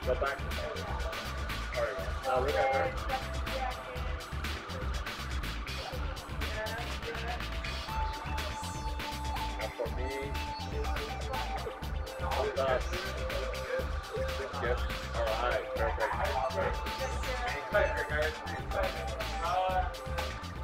Go back. Alright. Now look at her. And for me, all that. Yes. Alright. Perfect.